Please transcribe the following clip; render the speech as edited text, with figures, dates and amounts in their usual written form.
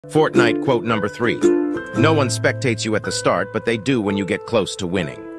Fortnite quote number 3. No one spectates you at the start, but they do when you get close to winning.